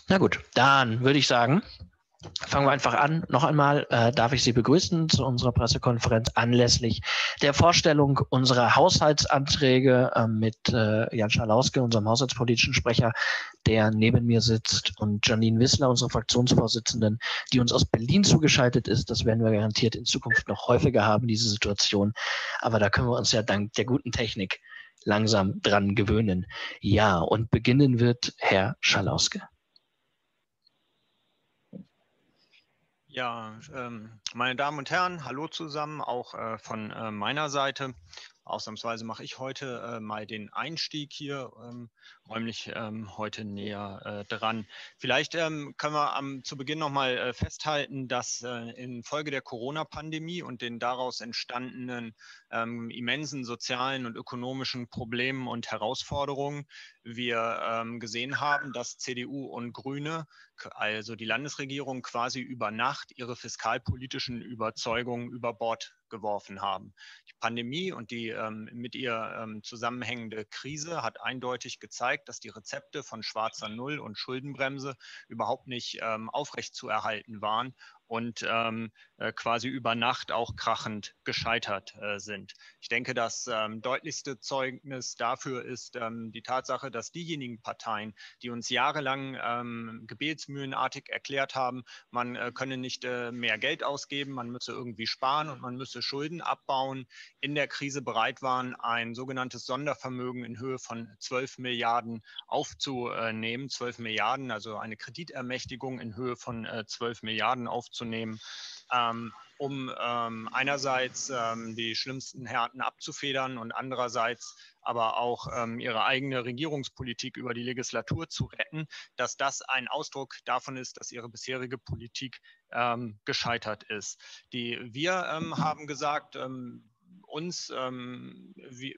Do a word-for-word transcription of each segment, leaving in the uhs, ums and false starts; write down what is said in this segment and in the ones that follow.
Na gut, dann würde ich sagen, fangen wir einfach an. Noch einmal äh, darf ich Sie begrüßen zu unserer Pressekonferenz anlässlich der Vorstellung unserer Haushaltsanträge äh, mit äh, Jan Schalauske, unserem haushaltspolitischen Sprecher, der neben mir sitzt, und Janine Wissler, unsere Fraktionsvorsitzenden, die uns aus Berlin zugeschaltet ist. Das werden wir garantiert in Zukunft noch häufiger haben, diese Situation. Aber da können wir uns ja dank der guten Technik langsam dran gewöhnen. Ja, und beginnen wird Herr Schalauske. Ja, ähm, meine Damen und Herren, hallo zusammen, auch äh, von äh, meiner Seite. Ausnahmsweise mache ich heute äh, mal den Einstieg hier, ähm, räumlich ähm, heute näher äh, dran. Vielleicht ähm, können wir am, zu Beginn nochmal äh, festhalten, dass äh, infolge der Corona-Pandemie und den daraus entstandenen ähm, immensen sozialen und ökonomischen Problemen und Herausforderungen wir ähm, gesehen haben, dass C D U und Grüne, also die Landesregierung, quasi über Nacht ihre fiskalpolitischen Überzeugungen über Bord geworfen haben. Die Pandemie und die ähm, mit ihr ähm, zusammenhängende Krise hat eindeutig gezeigt, dass die Rezepte von schwarzer Null und Schuldenbremse überhaupt nicht ähm, aufrechtzuerhalten waren und ähm, äh, quasi über Nacht auch krachend gescheitert äh, sind. Ich denke, das ähm, deutlichste Zeugnis dafür ist ähm, die Tatsache, dass diejenigen Parteien, die uns jahrelang ähm, gebetsmühlenartig erklärt haben, man äh, könne nicht äh, mehr Geld ausgeben, man müsse irgendwie sparen und man müsse Schulden abbauen, in der Krise bereit waren, ein sogenanntes Sondervermögen in Höhe von zwölf Milliarden aufzunehmen. zwölf Milliarden, also eine Kreditermächtigung in Höhe von äh, zwölf Milliarden aufzunehmen, ähm, um ähm, einerseits ähm, die schlimmsten Härten abzufedern und andererseits aber auch ähm, ihre eigene Regierungspolitik über die Legislatur zu retten, dass das ein Ausdruck davon ist, dass ihre bisherige Politik ähm, gescheitert ist. Die, wir ähm, haben gesagt, ähm, uns, ähm, wie,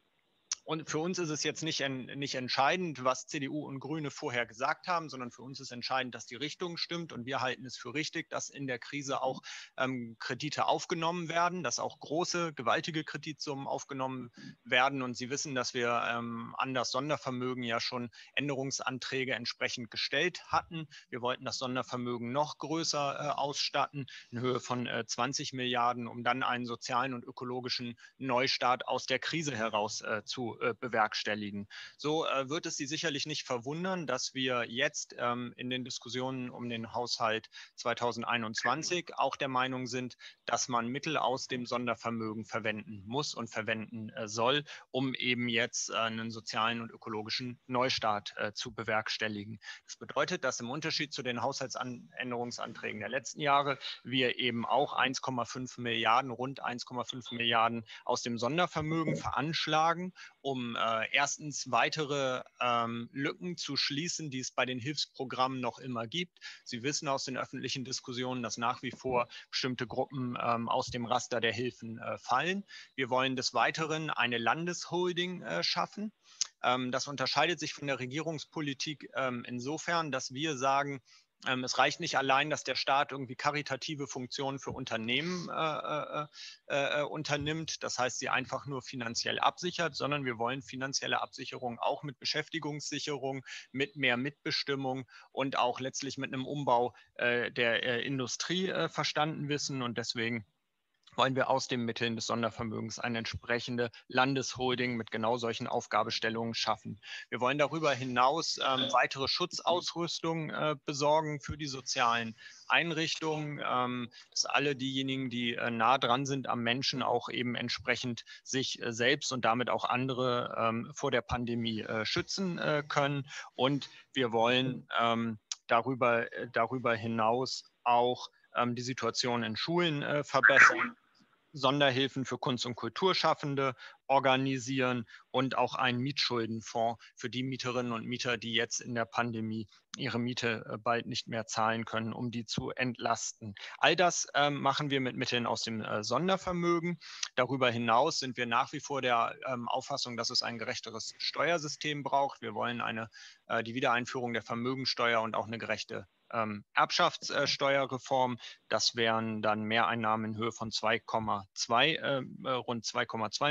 und für uns ist es jetzt nicht, en, nicht entscheidend, was C D U und Grüne vorher gesagt haben, sondern für uns ist entscheidend, dass die Richtung stimmt. Und wir halten es für richtig, dass in der Krise auch ähm, Kredite aufgenommen werden, dass auch große, gewaltige Kreditsummen aufgenommen werden. Und Sie wissen, dass wir ähm, an das Sondervermögen ja schon Änderungsanträge entsprechend gestellt hatten. Wir wollten das Sondervermögen noch größer äh, ausstatten, in Höhe von äh, zwanzig Milliarden, um dann einen sozialen und ökologischen Neustart aus der Krise heraus äh, zu bewerkstelligen. So äh, wird es Sie sicherlich nicht verwundern, dass wir jetzt ähm, in den Diskussionen um den Haushalt zweitausendeinundzwanzig auch der Meinung sind, dass man Mittel aus dem Sondervermögen verwenden muss und verwenden äh, soll, um eben jetzt äh, einen sozialen und ökologischen Neustart äh, zu bewerkstelligen. Das bedeutet, dass im Unterschied zu den Haushaltsänderungsanträgen der letzten Jahre wir eben auch eins Komma fünf Milliarden, rund eins Komma fünf Milliarden aus dem Sondervermögen veranschlagen, um äh, erstens weitere ähm, Lücken zu schließen, die es bei den Hilfsprogrammen noch immer gibt. Sie wissen aus den öffentlichen Diskussionen, dass nach wie vor bestimmte Gruppen ähm, aus dem Raster der Hilfen äh, fallen. Wir wollen des Weiteren eine Landesholding äh, schaffen. Ähm, das unterscheidet sich von der Regierungspolitik ähm, insofern, dass wir sagen, Ähm, es reicht nicht allein, dass der Staat irgendwie karitative Funktionen für Unternehmen äh, äh, äh, unternimmt, das heißt, sie einfach nur finanziell absichert, sondern wir wollen finanzielle Absicherung auch mit Beschäftigungssicherung, mit mehr Mitbestimmung und auch letztlich mit einem Umbau äh, der äh, Industrie äh, verstanden wissen. Und deswegen wollen wir aus den Mitteln des Sondervermögens eine entsprechende Landesholding mit genau solchen Aufgabenstellungen schaffen. Wir wollen darüber hinaus ähm, weitere Schutzausrüstung äh, besorgen für die sozialen Einrichtungen, ähm, dass alle diejenigen, die äh, nah dran sind am Menschen, auch eben entsprechend sich äh, selbst und damit auch andere ähm, vor der Pandemie äh, schützen äh, können. Und wir wollen ähm, darüber, äh, darüber hinaus auch ähm, die Situation in Schulen äh, verbessern, Sonderhilfen für Kunst- und Kulturschaffende organisieren und auch einen Mietschuldenfonds für die Mieterinnen und Mieter, die jetzt in der Pandemie ihre Miete bald nicht mehr zahlen können, um die zu entlasten. All das ähm, machen wir mit Mitteln aus dem äh, Sondervermögen. Darüber hinaus sind wir nach wie vor der ähm, Auffassung, dass es ein gerechteres Steuersystem braucht. Wir wollen eine, äh, die Wiedereinführung der Vermögensteuer und auch eine gerechte Ähm, Erbschaftssteuerreform. Das wären dann Mehreinnahmen in Höhe von zwei Komma zwei, äh, rund zwei Komma zwei Milliarden.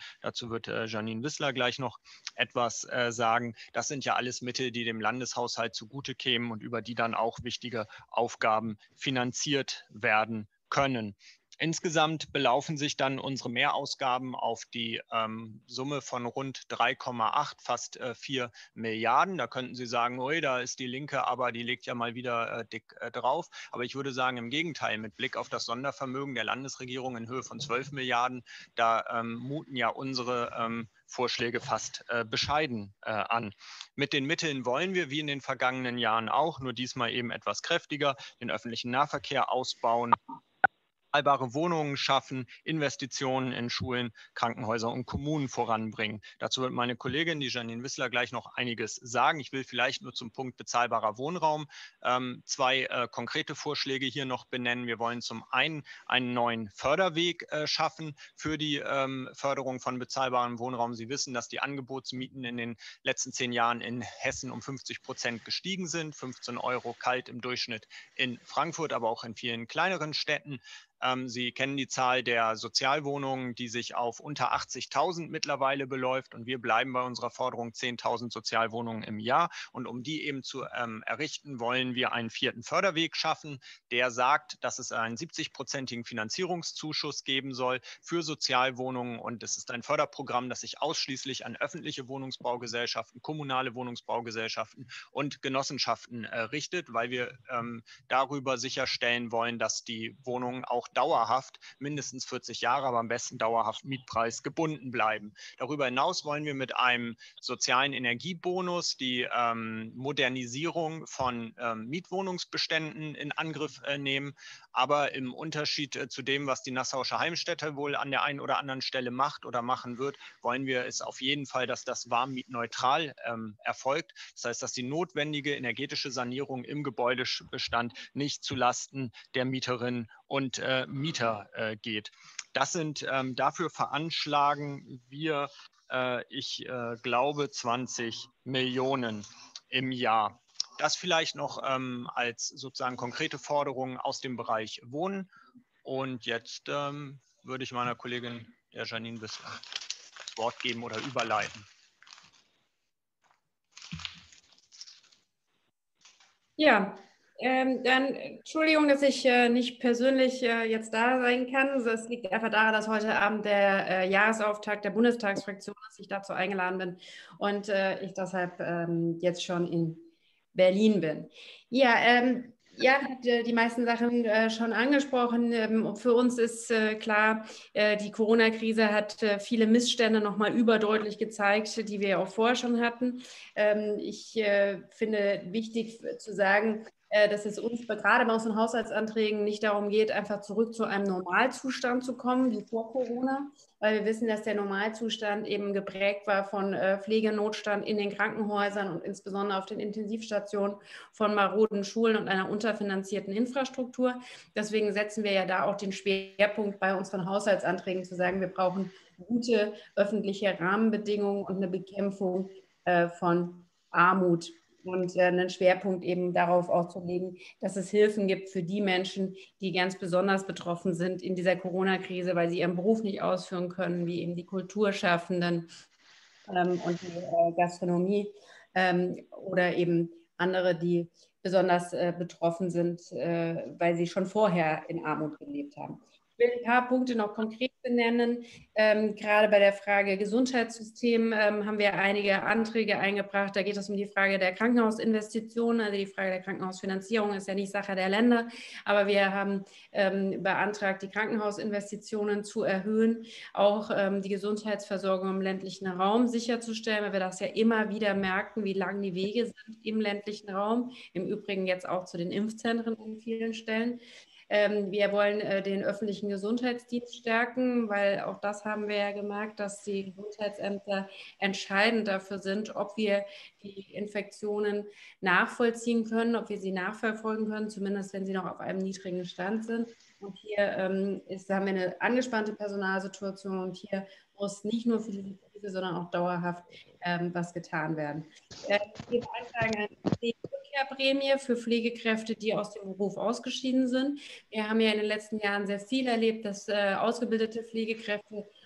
Dazu wird äh, Janine Wissler gleich noch etwas äh, sagen. Das sind ja alles Mittel, die dem Landeshaushalt zugute kämen und über die dann auch wichtige Aufgaben finanziert werden können. Insgesamt belaufen sich dann unsere Mehrausgaben auf die ähm, Summe von rund drei Komma acht, fast äh, vier Milliarden. Da könnten Sie sagen, ui, da ist die Linke, aber die legt ja mal wieder äh, dick äh, drauf. Aber ich würde sagen, im Gegenteil, mit Blick auf das Sondervermögen der Landesregierung in Höhe von zwölf Milliarden, da ähm, muten ja unsere ähm, Vorschläge fast äh, bescheiden äh, an. Mit den Mitteln wollen wir, wie in den vergangenen Jahren auch, nur diesmal eben etwas kräftiger, den öffentlichen Nahverkehr ausbauen, bezahlbare Wohnungen schaffen, Investitionen in Schulen, Krankenhäuser und Kommunen voranbringen. Dazu wird meine Kollegin, die Janine Wissler, gleich noch einiges sagen. Ich will vielleicht nur zum Punkt bezahlbarer Wohnraum ähm, zwei äh, konkrete Vorschläge hier noch benennen. Wir wollen zum einen einen neuen Förderweg äh, schaffen für die ähm, Förderung von bezahlbarem Wohnraum. Sie wissen, dass die Angebotsmieten in den letzten zehn Jahren in Hessen um fünfzig Prozent gestiegen sind, fünfzehn Euro kalt im Durchschnitt in Frankfurt, aber auch in vielen kleineren Städten. Sie kennen die Zahl der Sozialwohnungen, die sich auf unter achtzigtausend mittlerweile beläuft. Und wir bleiben bei unserer Forderung zehntausend Sozialwohnungen im Jahr. Und um die eben zu ähm, errichten, wollen wir einen vierten Förderweg schaffen, der sagt, dass es einen siebzig-prozentigen Finanzierungszuschuss geben soll für Sozialwohnungen. Und es ist ein Förderprogramm, das sich ausschließlich an öffentliche Wohnungsbaugesellschaften, kommunale Wohnungsbaugesellschaften und Genossenschaften äh, richtet, weil wir ähm, darüber sicherstellen wollen, dass die Wohnungen auch dauerhaft, mindestens vierzig Jahre, aber am besten dauerhaft mietpreisgebunden bleiben. Darüber hinaus wollen wir mit einem sozialen Energiebonus die ähm, Modernisierung von ähm, Mietwohnungsbeständen in Angriff äh, nehmen. Aber im Unterschied äh, zu dem, was die Nassauische Heimstätte wohl an der einen oder anderen Stelle macht oder machen wird, wollen wir es auf jeden Fall, dass das warmmietneutral ähm, erfolgt. Das heißt, dass die notwendige energetische Sanierung im Gebäudebestand nicht zulasten der Mieterinnen und äh, Mieter äh, geht. Das sind ähm, dafür veranschlagen wir, äh, ich äh, glaube, zwanzig Millionen im Jahr. Das vielleicht noch ähm, als sozusagen konkrete Forderung aus dem Bereich Wohnen. Und jetzt ähm, würde ich meiner Kollegin, der Janine Wissler, das Wort geben oder überleiten. Ja, ähm, dann Entschuldigung, dass ich äh, nicht persönlich äh, jetzt da sein kann. Es liegt einfach daran, dass heute Abend der äh, Jahresauftakt der Bundestagsfraktion ist, ich dazu eingeladen bin und äh, ich deshalb ähm, jetzt schon in Berlin bin. Ja, ähm, ja, hat äh, die meisten Sachen äh, schon angesprochen. Ähm, für uns ist äh, klar, äh, die Corona-Krise hat äh, viele Missstände nochmal überdeutlich gezeigt, die wir ja auch vorher schon hatten. Ähm, ich äh, finde wichtig zu sagen, äh, dass es uns gerade bei unseren Haushaltsanträgen nicht darum geht, einfach zurück zu einem Normalzustand zu kommen, wie vor Corona, weil wir wissen, dass der Normalzustand eben geprägt war von äh, Pflegenotstand in den Krankenhäusern und insbesondere auf den Intensivstationen, von maroden Schulen und einer unterfinanzierten Infrastruktur. Deswegen setzen wir ja da auch den Schwerpunkt bei unseren Haushaltsanträgen zu sagen, wir brauchen gute öffentliche Rahmenbedingungen und eine Bekämpfung äh, von Armut und äh, einen Schwerpunkt eben darauf auszulegen, dass es Hilfen gibt für die Menschen, die ganz besonders betroffen sind in dieser Corona-Krise, weil sie ihren Beruf nicht ausführen können, wie eben die Kulturschaffenden ähm, und die äh, Gastronomie ähm, oder eben andere, die besonders äh, betroffen sind, äh, weil sie schon vorher in Armut gelebt haben. Ich will ein paar Punkte noch konkret benennen. Ähm, gerade bei der Frage Gesundheitssystem ähm, haben wir einige Anträge eingebracht. Da geht es um die Frage der Krankenhausinvestitionen. Also die Frage der Krankenhausfinanzierung ist ja nicht Sache der Länder, aber wir haben ähm, beantragt, die Krankenhausinvestitionen zu erhöhen, auch ähm, die Gesundheitsversorgung im ländlichen Raum sicherzustellen, weil wir das ja immer wieder merken, wie lang die Wege sind im ländlichen Raum. Im Übrigen jetzt auch zu den Impfzentren an vielen Stellen. Wir wollen äh, den öffentlichen Gesundheitsdienst stärken, weil auch das haben wir ja gemerkt, dass die Gesundheitsämter entscheidend dafür sind, ob wir die Infektionen nachvollziehen können, ob wir sie nachverfolgen können, zumindest wenn sie noch auf einem niedrigen Stand sind. Und hier ähm, ist, haben wir eine angespannte Personalsituation und hier muss nicht nur für diese Krise, sondern auch dauerhaft ähm, was getan werden. Äh, wir beantragen eine Rückkehrprämie für Pflegekräfte, die aus dem Beruf ausgeschieden sind. Wir haben ja in den letzten Jahren sehr viel erlebt, dass äh, ausgebildete Pflegekräfte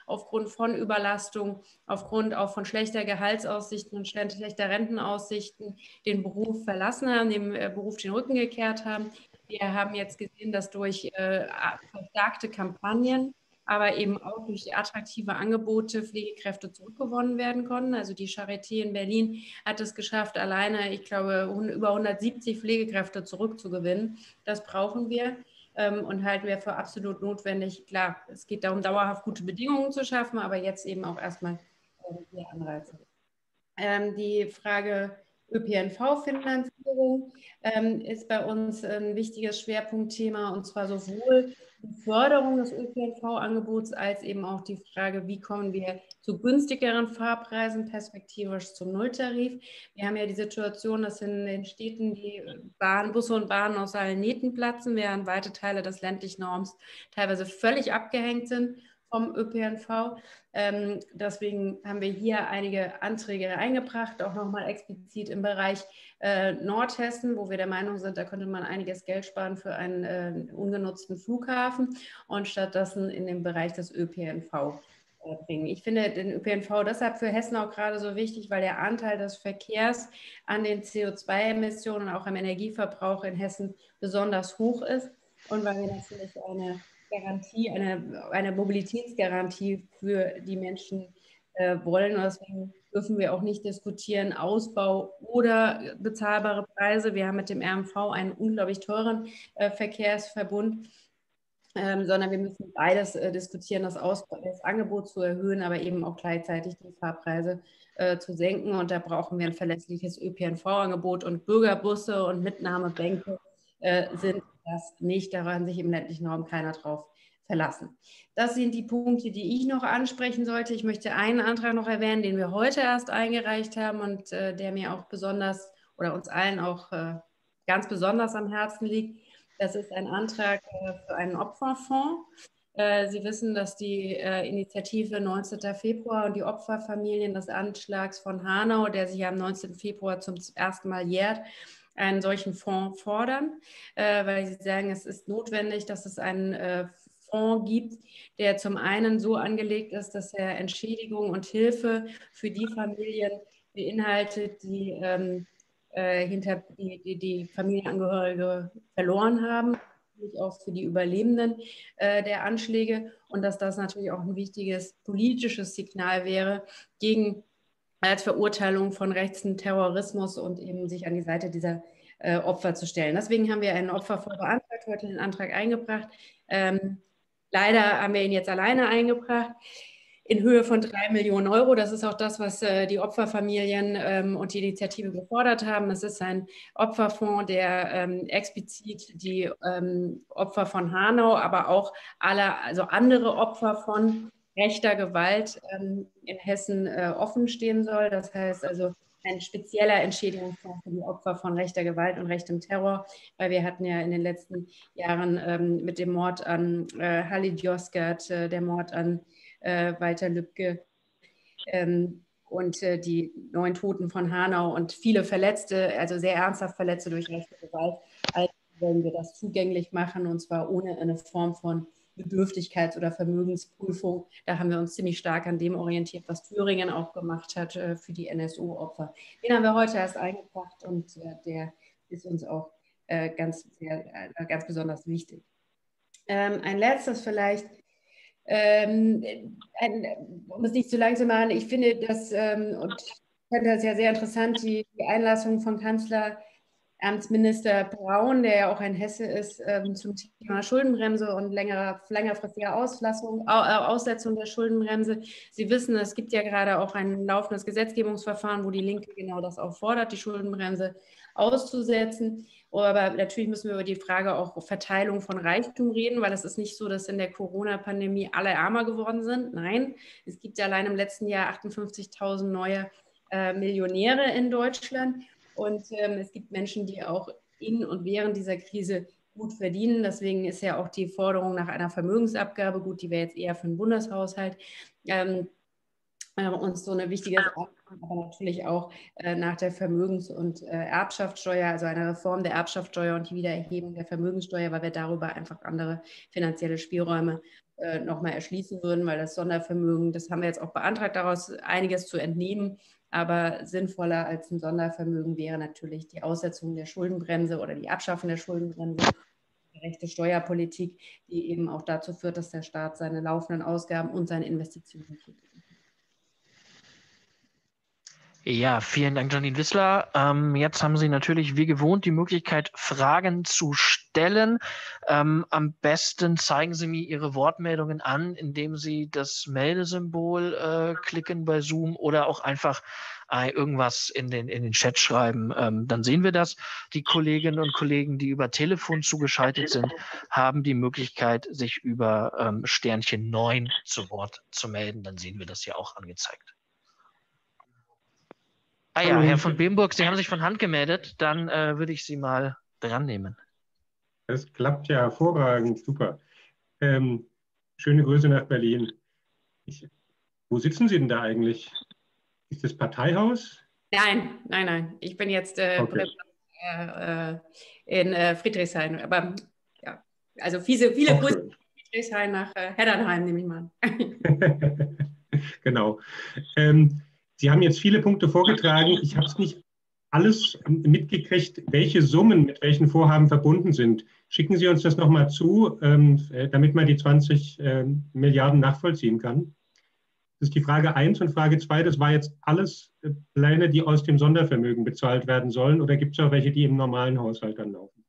aufgrund von Überlastung, aufgrund auch von schlechter Gehaltsaussichten und schlechter Rentenaussichten den Beruf verlassen haben, dem Beruf den Rücken gekehrt haben. Wir haben jetzt gesehen, dass durch äh, verstärkte Kampagnen, aber eben auch durch attraktive Angebote Pflegekräfte zurückgewonnen werden konnten. Also die Charité in Berlin hat es geschafft, alleine, ich glaube, über hundertsiebzig Pflegekräfte zurückzugewinnen. Das brauchen wir ähm, und halten wir für absolut notwendig. Klar, es geht darum, dauerhaft gute Bedingungen zu schaffen, aber jetzt eben auch erstmal äh, die Anreize. Ähm, die Frage Ö P N V-Finanzierung ähm, ist bei uns ein wichtiges Schwerpunktthema, und zwar sowohl die Förderung des Ö P N V-Angebots als eben auch die Frage, wie kommen wir zu günstigeren Fahrpreisen perspektivisch zum Nulltarif. Wir haben ja die Situation, dass in den Städten die Bahn, Busse und Bahnen aus allen Nähten platzen, während weite Teile des ländlichen Raums teilweise völlig abgehängt sind vom Ö P N V. Ähm, deswegen haben wir hier einige Anträge eingebracht, auch nochmal explizit im Bereich äh, Nordhessen, wo wir der Meinung sind, da könnte man einiges Geld sparen für einen äh, ungenutzten Flughafen und stattdessen in den Bereich des Ö P N V äh, bringen. Ich finde den Ö P N V deshalb für Hessen auch gerade so wichtig, weil der Anteil des Verkehrs an den C O zwei Emissionen und auch am Energieverbrauch in Hessen besonders hoch ist und weil wir natürlich eine Garantie, eine, eine Mobilitätsgarantie für die Menschen äh, wollen. Und deswegen dürfen wir auch nicht diskutieren, Ausbau oder bezahlbare Preise. Wir haben mit dem R M V einen unglaublich teuren äh, Verkehrsverbund, ähm, sondern wir müssen beides äh, diskutieren, das, Ausbau, das Angebot zu erhöhen, aber eben auch gleichzeitig die Fahrpreise äh, zu senken. Und da brauchen wir ein verlässliches Ö P N V-Angebot, und Bürgerbusse und Mitnahmebänke äh, sind das nicht. Daran sich im ländlichen Raum keiner drauf verlassen. Das sind die Punkte, die ich noch ansprechen sollte. Ich möchte einen Antrag noch erwähnen, den wir heute erst eingereicht haben und äh, der mir auch besonders oder uns allen auch äh, ganz besonders am Herzen liegt. Das ist ein Antrag äh, für einen Opferfonds. Äh, Sie wissen, dass die äh, Initiative neunzehnten Februar und die Opferfamilien des Anschlags von Hanau, der sich am neunzehnten Februar zum ersten Mal jährt, einen solchen Fonds fordern, äh, weil sie sagen, es ist notwendig, dass es einen äh, Fonds gibt, der zum einen so angelegt ist, dass er Entschädigung und Hilfe für die Familien beinhaltet, die, ähm, äh, hinter, die, die, die Familienangehörige verloren haben, natürlich auch für die Überlebenden äh, der Anschläge, und dass das natürlich auch ein wichtiges politisches Signal wäre gegen als Verurteilung von rechten Terrorismus und eben sich an die Seite dieser äh, Opfer zu stellen. Deswegen haben wir einen Opferfonds beantragt, heute den Antrag eingebracht. Ähm, leider haben wir ihn jetzt alleine eingebracht in Höhe von drei Millionen Euro. Das ist auch das, was äh, die Opferfamilien ähm, und die Initiative gefordert haben. Es ist ein Opferfonds, der ähm, explizit die ähm, Opfer von Hanau, aber auch alle, also andere Opfer von rechter Gewalt ähm, in Hessen äh, offen stehen soll. Das heißt also ein spezieller Entschädigungsfonds für die Opfer von rechter Gewalt und rechtem Terror, weil wir hatten ja in den letzten Jahren ähm, mit dem Mord an äh, Halid Yozgat, äh, der Mord an äh, Walter Lübcke ähm, und äh, die neun Toten von Hanau und viele Verletzte, also sehr ernsthaft Verletzte durch rechte Gewalt. Also wollen wir das zugänglich machen, und zwar ohne eine Form von Bedürftigkeits- oder Vermögensprüfung. Da haben wir uns ziemlich stark an dem orientiert, was Thüringen auch gemacht hat äh, für die N S U-Opfer. Den haben wir heute erst eingebracht, und äh, der ist uns auch äh, ganz, sehr, äh, ganz besonders wichtig. Ähm, ein letztes vielleicht, ähm, ein, um es nicht zu lang zu machen, ich finde das, ähm, und ich fand das ja sehr interessant, die, die Einlassung von Kanzler Amtsminister Braun, der ja auch ein Hesse ist, ähm, zum Thema Schuldenbremse und längere, längerfristige Auslassung, Aussetzung der Schuldenbremse. Sie wissen, es gibt ja gerade auch ein laufendes Gesetzgebungsverfahren, wo die Linke genau das auch fordert, die Schuldenbremse auszusetzen. Aber natürlich müssen wir über die Frage auch Verteilung von Reichtum reden, weil es ist nicht so, dass in der Corona-Pandemie alle ärmer geworden sind. Nein, es gibt ja allein im letzten Jahr achtundfünfzigtausend neue äh, Millionäre in Deutschland. Und ähm, es gibt Menschen, die auch in und während dieser Krise gut verdienen. Deswegen ist ja auch die Forderung nach einer Vermögensabgabe gut, die wäre jetzt eher für den Bundeshaushalt. Ähm, äh, uns so eine wichtige Sache, aber natürlich auch äh, nach der Vermögens- und äh, Erbschaftssteuer, also eine Reform der Erbschaftssteuer und die Wiedererhebung der Vermögenssteuer, weil wir darüber einfach andere finanzielle Spielräume äh, nochmal erschließen würden, weil das Sondervermögen, das haben wir jetzt auch beantragt, daraus einiges zu entnehmen. Aber sinnvoller als ein Sondervermögen wäre natürlich die Aussetzung der Schuldenbremse oder die Abschaffung der Schuldenbremse, gerechte Steuerpolitik, die eben auch dazu führt, dass der Staat seine laufenden Ausgaben und seine Investitionen tätigt. Ja, vielen Dank, Janine Wissler. Ähm, jetzt haben Sie natürlich wie gewohnt die Möglichkeit, Fragen zu stellen. Ähm, am besten zeigen Sie mir Ihre Wortmeldungen an, indem Sie das Meldesymbol äh, klicken bei Zoom oder auch einfach äh, irgendwas in den, in den Chat schreiben. Ähm, dann sehen wir das. Die Kolleginnen und Kollegen, die über Telefon zugeschaltet sind, haben die Möglichkeit, sich über ähm, Sternchen neun zu Wort zu melden. Dann sehen wir das hier auch angezeigt. Ah ja, Herr von Bemburg, Sie haben sich von Hand gemeldet. Dann äh, würde ich Sie mal dran nehmen. Das klappt ja hervorragend, super. Ähm, schöne Grüße nach Berlin. Ich, wo sitzen Sie denn da eigentlich? Ist das Parteihaus? Nein, nein, nein. Ich bin jetzt äh, Okay. äh, in äh, Friedrichshain. Aber ja, also viele, viele Auch Grüße schön. nach Friedrichshain, nach äh, Heddernheim, nehme ich mal an. Genau. Ähm, Sie haben jetzt viele Punkte vorgetragen. Ich habe es nicht alles mitgekriegt, welche Summen mit welchen Vorhaben verbunden sind. Schicken Sie uns das nochmal zu, ähm, damit man die zwanzig ähm, Milliarden nachvollziehen kann. Das ist die Frage eins und Frage zwei, das war jetzt alles Pläne, die aus dem Sondervermögen bezahlt werden sollen, oder gibt es auch welche, die im normalen Haushalt dann laufen?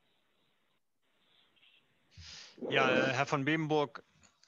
Ja, Herr von Bemburg,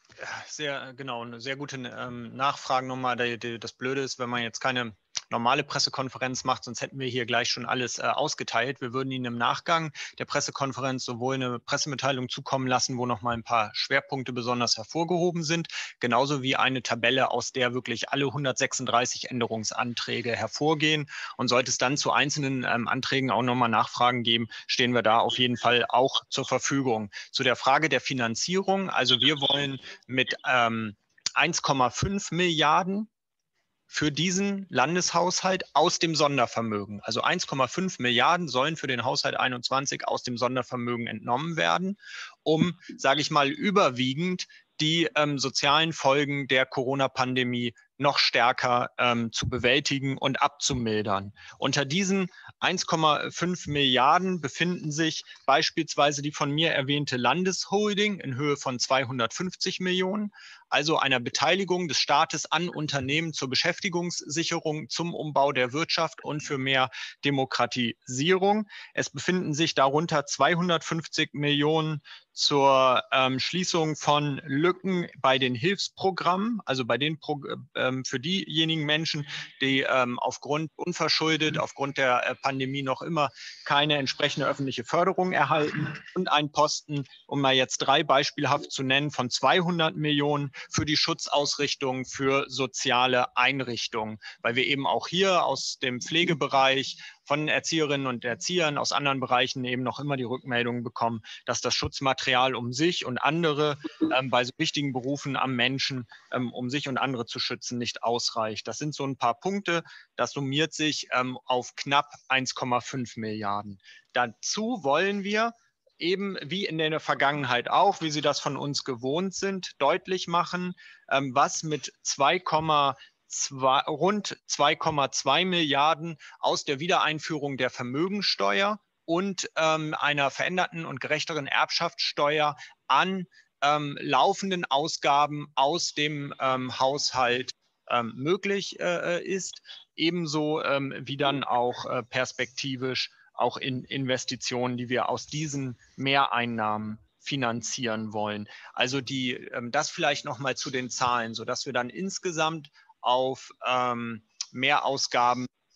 sehr genau, eine sehr gute ähm, Nachfrage nochmal. Das Blöde ist, wenn man jetzt keine normale Pressekonferenz macht, sonst hätten wir hier gleich schon alles äh, ausgeteilt. Wir würden Ihnen im Nachgang der Pressekonferenz sowohl eine Pressemitteilung zukommen lassen, wo nochmal ein paar Schwerpunkte besonders hervorgehoben sind, genauso wie eine Tabelle, aus der wirklich alle hundertsechsunddreißig Änderungsanträge hervorgehen. Und sollte es dann zu einzelnen ähm, Anträgen auch nochmal Nachfragen geben, stehen wir da auf jeden Fall auch zur Verfügung. Zu der Frage der Finanzierung, also wir wollen mit ähm, eins Komma fünf Milliarden für diesen Landeshaushalt aus dem Sondervermögen. Also eins Komma fünf Milliarden sollen für den Haushalt einundzwanzig aus dem Sondervermögen entnommen werden, um, sage ich mal, überwiegend die ähm, sozialen Folgen der Corona-Pandemie noch stärker ähm, zu bewältigen und abzumildern. Unter diesen eins Komma fünf Milliarden befinden sich beispielsweise die von mir erwähnte Landesholding in Höhe von zweihundertfünfzig Millionen, also einer Beteiligung des Staates an Unternehmen zur Beschäftigungssicherung, zum Umbau der Wirtschaft und für mehr Demokratisierung. Es befinden sich darunter zweihundertfünfzig Millionen zur ähm, Schließung von Lücken bei den Hilfsprogrammen, also bei den Pro ähm, für diejenigen Menschen, die ähm, aufgrund unverschuldet, aufgrund der äh, Pandemie noch immer keine entsprechende öffentliche Förderung erhalten, und ein Posten, um mal jetzt drei beispielhaft zu nennen, von zweihundert Millionen für die Schutzausrichtung für soziale Einrichtungen, weil wir eben auch hier aus dem Pflegebereich von Erzieherinnen und Erziehern aus anderen Bereichen eben noch immer die Rückmeldungen bekommen, dass das Schutzmaterial um sich und andere ähm, bei so wichtigen Berufen am Menschen, ähm, um sich und andere zu schützen, nicht ausreicht. Das sind so ein paar Punkte, das summiert sich ähm, auf knapp eins Komma fünf Milliarden. Dazu wollen wir eben wie in der Vergangenheit auch, wie Sie das von uns gewohnt sind, deutlich machen, ähm, was mit zwei Komma zwei, rund zwei Komma zwei Milliarden aus der Wiedereinführung der Vermögensteuer und ähm, einer veränderten und gerechteren Erbschaftssteuer an ähm, laufenden Ausgaben aus dem ähm, Haushalt ähm, möglich äh, ist, ebenso ähm, wie dann auch äh, perspektivisch auch in Investitionen, die wir aus diesen Mehreinnahmen finanzieren wollen. Also die, ähm, das vielleicht nochmal zu den Zahlen, sodass wir dann insgesamt auf ähm, Mehrausgaben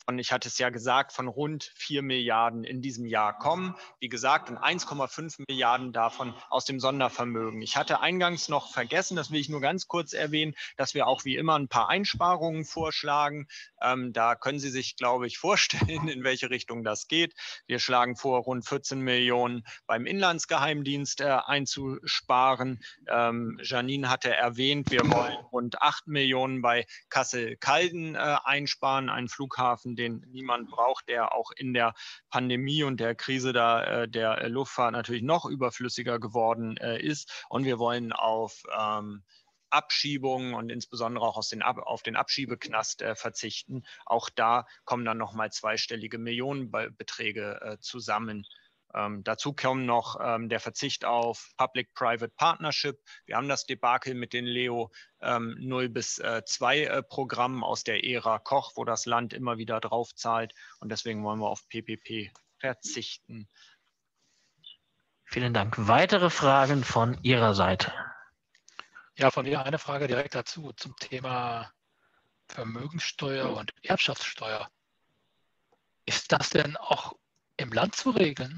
von, ich hatte es ja gesagt, von rund vier Milliarden in diesem Jahr kommen. Wie gesagt, und eins Komma fünf Milliarden davon aus dem Sondervermögen. Ich hatte eingangs noch vergessen, das will ich nur ganz kurz erwähnen, dass wir auch wie immer ein paar Einsparungen vorschlagen. Ähm, da können Sie sich, glaube ich, vorstellen, in welche Richtung das geht. Wir schlagen vor, rund vierzehn Millionen beim Inlandsgeheimdienst äh, einzusparen. Ähm, Janine hatte erwähnt, wir wollen rund acht Millionen bei Kassel-Calden äh, einsparen, einen Flughafen, den niemand braucht, der auch in der Pandemie und der Krise da, äh, der Luftfahrt natürlich noch überflüssiger geworden äh, ist. Und wir wollen auf ähm, Abschiebungen und insbesondere auch aus den Ab auf den Abschiebeknast äh, verzichten. Auch da kommen dann nochmal zweistellige Millionenbeträge äh, zusammen. Ähm, dazu kommen noch ähm, der Verzicht auf Public-Private Partnership. Wir haben das Debakel mit den Leo ähm, null bis zwei äh, Programmen aus der Ära Koch, wo das Land immer wieder drauf zahlt. Und deswegen wollen wir auf P P P verzichten. Vielen Dank. Weitere Fragen von Ihrer Seite? Ja, von mir eine Frage direkt dazu zum Thema Vermögenssteuer und Erbschaftssteuer. Ist das denn auch im Land zu regeln?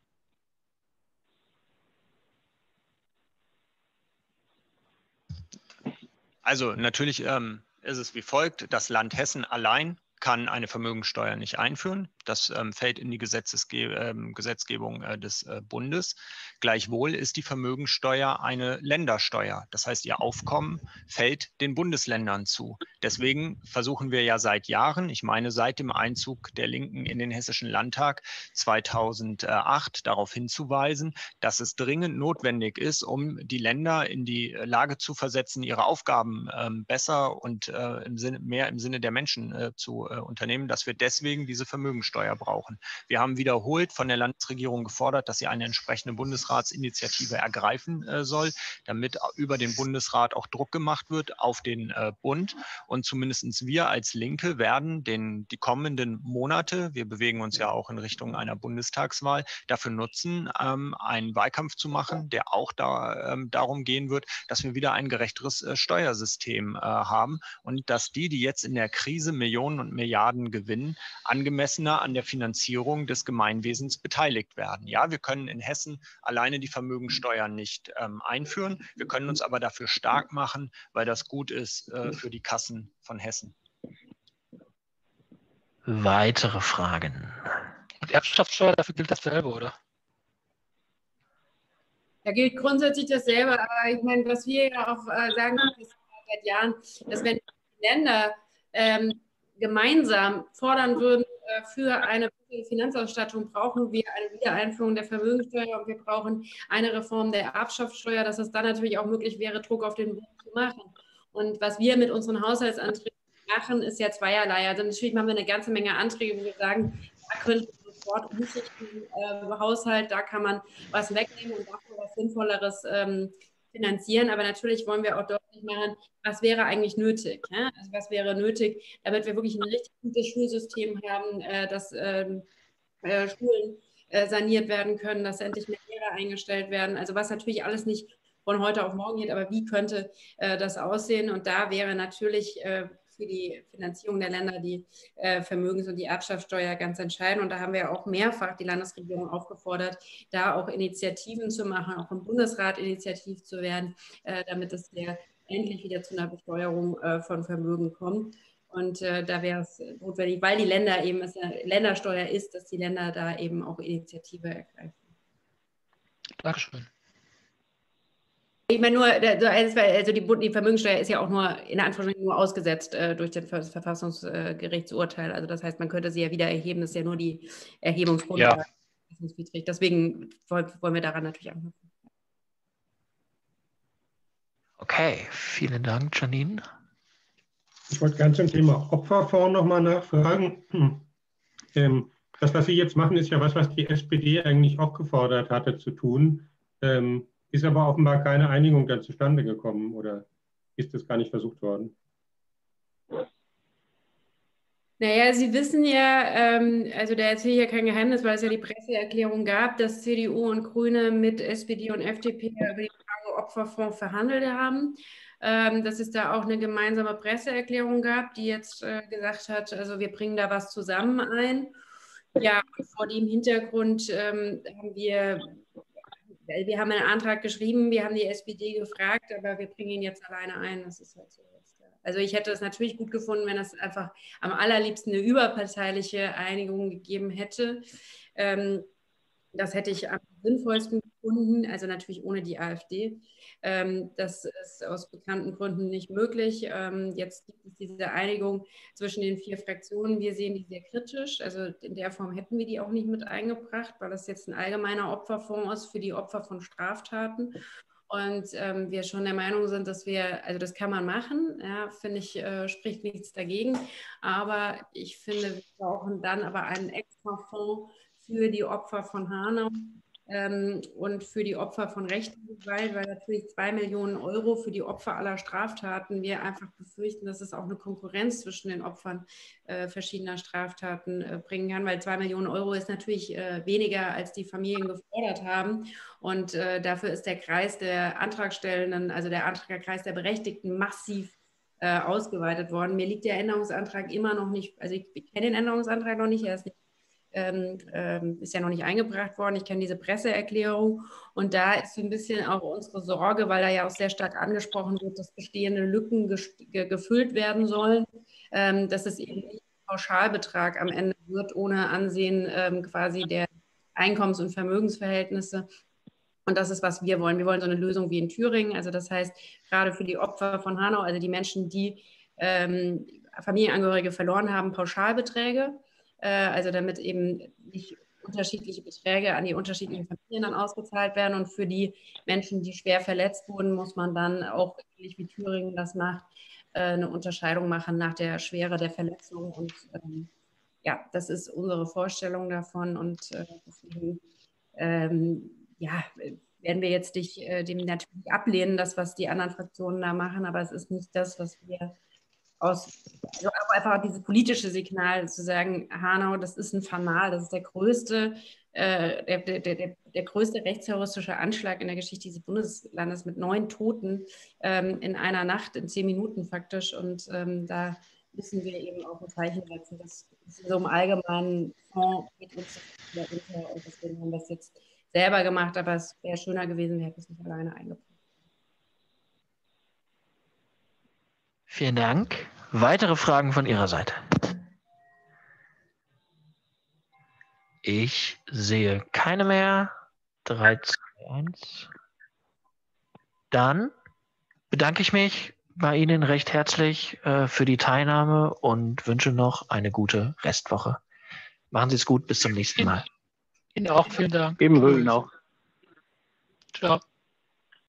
Also natürlich ähm, ist es wie folgt, das Land Hessen allein kann eine Vermögensteuer nicht einführen. Das ähm, fällt in die Gesetzesge ähm, Gesetzgebung äh, des äh, Bundes. Gleichwohl ist die Vermögensteuer eine Ländersteuer. Das heißt, ihr Aufkommen fällt den Bundesländern zu. Deswegen versuchen wir ja seit Jahren, ich meine seit dem Einzug der Linken in den Hessischen Landtag zweitausendacht, darauf hinzuweisen, dass es dringend notwendig ist, um die Länder in die Lage zu versetzen, ihre Aufgaben ähm, besser und äh, im Sinne, mehr im Sinne der Menschen äh, zu äh, unternehmen, dass wir deswegen diese Vermögensteuer brauchen. Wir haben wiederholt von der Landesregierung gefordert, dass sie eine entsprechende Bundesratsinitiative ergreifen äh, soll, damit über den Bundesrat auch Druck gemacht wird auf den äh, Bund. Und zumindest wir als Linke werden den, die kommenden Monate, wir bewegen uns ja auch in Richtung einer Bundestagswahl, dafür nutzen, ähm, einen Wahlkampf zu machen, der auch da, ähm, darum gehen wird, dass wir wieder ein gerechteres äh, Steuersystem äh, haben und dass die, die jetzt in der Krise Millionen und Milliarden gewinnen, angemessener an der Finanzierung des Gemeinwesens beteiligt werden. Ja, wir können in Hessen alleine die Vermögensteuer nicht ähm, einführen. Wir können uns aber dafür stark machen, weil das gut ist äh, für die Kassen von Hessen. Weitere Fragen? Und Erbschaftssteuer, dafür gilt dasselbe, oder? Da gilt grundsätzlich dasselbe, aber ich meine, was wir ja auch äh, sagen seit Jahren, dass wenn die Länder ähm, gemeinsam fordern würden, äh, für eine Finanzausstattung brauchen wir eine Wiedereinführung der Vermögenssteuer und wir brauchen eine Reform der Erbschaftssteuer, dass es dann natürlich auch möglich wäre, Druck auf den Bund zu machen. Und was wir mit unseren Haushaltsanträgen machen, ist ja zweierlei. Also natürlich machen wir eine ganze Menge Anträge, wo wir sagen, da könnte man sofort umschichten äh, Haushalt, da kann man was wegnehmen und dafür was Sinnvolleres ähm, finanzieren. Aber natürlich wollen wir auch deutlich machen, was wäre eigentlich nötig. Ja? Also was wäre nötig, damit wir wirklich ein richtig gutes Schulsystem haben, äh, dass ähm, äh, Schulen äh, saniert werden können, dass endlich mehr Lehrer eingestellt werden. Also was natürlich alles nicht von heute auf morgen geht, aber wie könnte äh, das aussehen? Und da wäre natürlich äh, für die Finanzierung der Länder die äh, Vermögens- und die Erbschaftssteuer ganz entscheidend. Und da haben wir auch mehrfach die Landesregierung aufgefordert, da auch Initiativen zu machen, auch im Bundesrat initiativ zu werden, äh, damit es ja endlich wieder zu einer Besteuerung äh, von Vermögen kommt. Und äh, da wäre es notwendig, weil die Länder eben, es eine Ländersteuer ist, dass die Länder da eben auch Initiative ergreifen. Dankeschön. Ich meine nur, also die, die Vermögenssteuer ist ja auch nur in Anführungszeichen nur ausgesetzt äh, durch das Verfassungsgerichtsurteil. Also das heißt, man könnte sie ja wieder erheben, das ist ja nur die Erhebungsgrundlage. Ja. Deswegen wollen wir daran natürlich anknüpfen. Okay, vielen Dank, Janine. Ich wollte ganz zum Thema Opferfonds nochmal nachfragen. Hm. Ähm, das, was Sie jetzt machen, ist ja was, was die S P D eigentlich auch gefordert hatte zu tun. Ähm, Ist aber offenbar keine Einigung dann zustande gekommen oder ist das gar nicht versucht worden? Naja, Sie wissen ja, ähm, also da erzähle ich ja kein Geheimnis, weil es ja die Presseerklärung gab, dass C D U und Grüne mit S P D und F D P über die Frage Opferfonds verhandelt haben, ähm, dass es da auch eine gemeinsame Presseerklärung gab, die jetzt äh, gesagt hat, also wir bringen da was zusammen ein. Ja, und vor dem Hintergrund ähm, haben wir, wir haben einen Antrag geschrieben, wir haben die S P D gefragt, aber wir bringen ihn jetzt alleine ein. Das ist halt so. Also ich hätte es natürlich gut gefunden, wenn es einfach am allerliebsten eine überparteiliche Einigung gegeben hätte. Ähm, das hätte ich am sinnvollsten gefunden, also natürlich ohne die AfD. Ähm, das ist aus bekannten Gründen nicht möglich. Ähm, jetzt gibt es diese Einigung zwischen den vier Fraktionen. Wir sehen die sehr kritisch. Also in der Form hätten wir die auch nicht mit eingebracht, weil das jetzt ein allgemeiner Opferfonds ist für die Opfer von Straftaten. Und ähm, wir schon der Meinung sind, dass wir, also das kann man machen, ja, finde ich, äh, spricht nichts dagegen. Aber ich finde, wir brauchen dann aber einen extra Fonds für die Opfer von Hanau ähm, und für die Opfer von rechter Gewalt, weil natürlich zwei Millionen Euro für die Opfer aller Straftaten wir einfach befürchten, dass es auch eine Konkurrenz zwischen den Opfern äh, verschiedener Straftaten äh, bringen kann, weil zwei Millionen Euro ist natürlich äh, weniger, als die Familien gefordert haben. Und äh, dafür ist der Kreis der Antragstellenden, also der Antragerkreis der Berechtigten, massiv äh, ausgeweitet worden. Mir liegt der Änderungsantrag immer noch nicht, also ich, ich kenne den Änderungsantrag noch nicht, er ist nicht Ähm, ähm, ist ja noch nicht eingebracht worden. Ich kenne diese Presseerklärung und da ist so ein bisschen auch unsere Sorge, weil da ja auch sehr stark angesprochen wird, dass bestehende Lücken ge gefüllt werden sollen, ähm, dass es eben nicht ein Pauschalbetrag am Ende wird, ohne Ansehen ähm, quasi der Einkommens- und Vermögensverhältnisse. Und das ist, was wir wollen. Wir wollen so eine Lösung wie in Thüringen. Also das heißt, gerade für die Opfer von Hanau, also die Menschen, die ähm, Familienangehörige verloren haben, Pauschalbeträge. Also damit eben nicht unterschiedliche Beträge an die unterschiedlichen Familien dann ausgezahlt werden. Und für die Menschen, die schwer verletzt wurden, muss man dann auch, ähnlich wie Thüringen das macht, eine Unterscheidung machen nach der Schwere der Verletzung. Und ähm, ja, das ist unsere Vorstellung davon. Und äh, deswegen ähm, ja, werden wir jetzt dich, äh, dem natürlich ablehnen, das, was die anderen Fraktionen da machen. Aber es ist nicht das, was wir aus, also einfach dieses politische Signal zu sagen, Hanau, das ist ein Fanal, das ist der größte, äh, der, der, der, der größte rechtsterroristische Anschlag in der Geschichte dieses Bundeslandes mit neun Toten ähm, in einer Nacht, in zehn Minuten faktisch. Und ähm, da müssen wir eben auch ein Zeichen setzen, dass in so einem allgemeinen Fonds geht uns das unter und deswegen haben wir es jetzt selber gemacht, aber es wäre schöner gewesen, wir hätten es nicht alleine eingebracht. Vielen Dank. Weitere Fragen von Ihrer Seite? Ich sehe keine mehr. drei, zwei, eins. Dann bedanke ich mich bei Ihnen recht herzlich äh, für die Teilnahme und wünsche noch eine gute Restwoche. Machen Sie es gut, bis zum nächsten Mal. Ihnen auch, vielen Dank. Ebenso Ihnen auch. Ciao.